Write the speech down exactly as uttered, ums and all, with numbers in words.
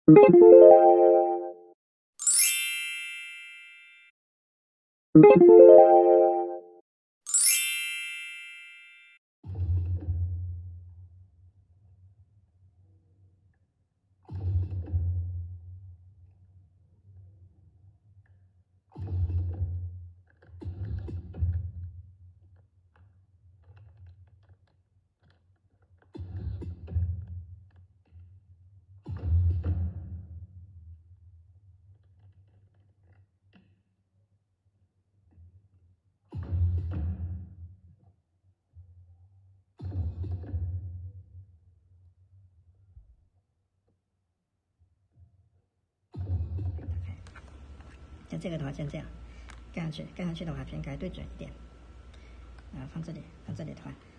像这个的话，像这样盖上去，盖上去的话偏开对准一点，啊，放这里，放这里的话。